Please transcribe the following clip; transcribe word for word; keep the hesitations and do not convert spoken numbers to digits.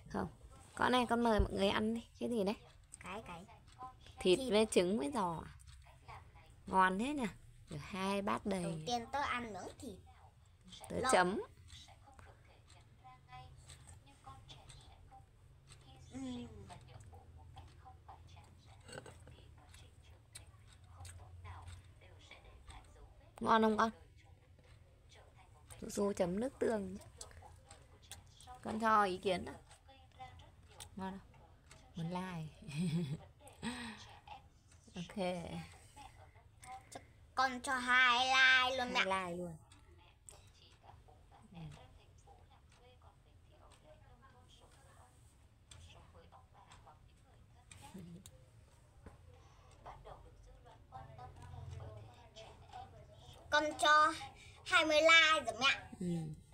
Không. Con này con mời mọi người ăn đi. Cái gì đấy? Cái cái Thịt, Thịt. với trứng với giò. Ngon thế nhỉ? Được hai bát đầy. Đầu tiên tớ ăn miếng thịt. Tớ Lộn. chấm. Uhm. Ngon không con? Su Su chấm nước tương. Con cho ý kiến đó. Ngon không? Muốn like. Ok. Con cho hai like luôn Hai mẹ. like luôn. Con cho hai mươi like rồi mẹ. Ừ.